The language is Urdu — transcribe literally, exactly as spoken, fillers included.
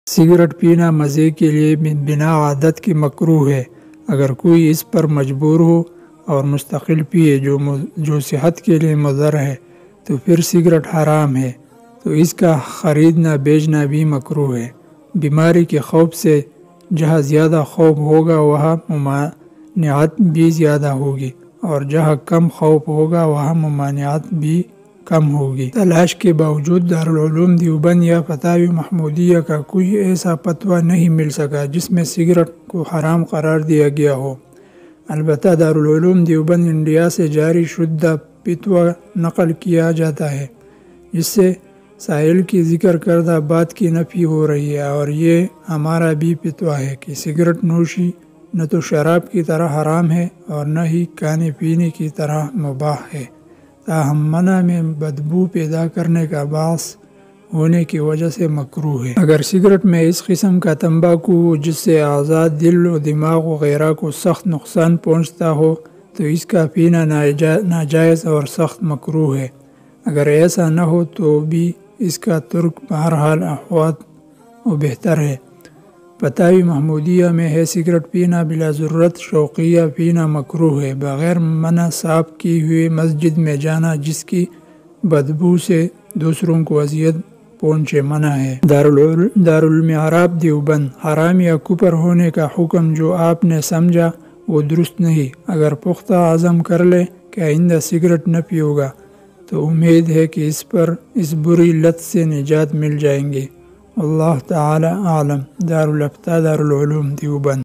سگریٹ پینا مزے کے لیے بنا عادت کی مکروہ ہے۔ اگر کوئی اس پر مجبور ہو اور مستقل پیے جو جو صحت کے لیے مضر ہے تو پھر سگریٹ حرام ہے، تو اس کا خریدنا بیچنا بھی مکروہ ہے۔ بیماری کے خوف سے جہاں زیادہ خوف ہوگا وہاں ممانعت بھی زیادہ ہوگی، اور جہاں کم خوف ہوگا وہاں ممانعت بھی کم ہوگی۔ تلاش کے باوجود دارالعلوم دیوبند یا فتاوی محمودیہ کا کوئی ایسا فتویٰ نہیں مل سکا جس میں سگریٹ کو حرام قرار دیا گیا ہو۔ البتہ دارالعلوم دیوبند انڈیا سے جاری شدہ فتویٰ نقل کیا جاتا ہے، جس سے سائل کی ذکر کردہ بات کی نفی ہو رہی ہے، اور یہ ہمارا بھی فتویٰ ہے کہ سگریٹ نوشی نہ تو شراب کی طرح حرام ہے اور نہ ہی کھانے پینے کی طرح مباح ہے، تاہم منع میں بدبو پیدا کرنے کا باعث ہونے کی وجہ سے مکروہ ہے۔ اگر سگریٹ میں اس قسم کا تمباکو ہو جس سے اعضاء دل و دماغ وغیرہ کو سخت نقصان پہنچتا ہو تو اس کا پینا ناجائز اور سخت مکروہ ہے۔ اگر ایسا نہ ہو تو بھی اس کا ترک بہرحال احوط و بہتر ہے۔ فتاوی محمودیہ میں ہے سگریٹ پینا بلا ضرورت شوقیہ پینا مکروہ ہے۔ بغیر منع صاف کی ہوئی مسجد میں جانا جس کی بدبو سے دوسروں کو اذیت پہنچے منع ہے۔ دارالمعارف دیوبند: حرام یا کفر ہونے کا حکم جو آپ نے سمجھا وہ درست نہیں۔ اگر پختہ عزم کر لے کہ آئندہ سگریٹ نہ پیوں گا تو امید ہے کہ اس پر اس بری لت سے نجات مل جائیں گے۔ اللہ تعالی اعلم۔ دارالافتاء دارالعلوم دیوبند۔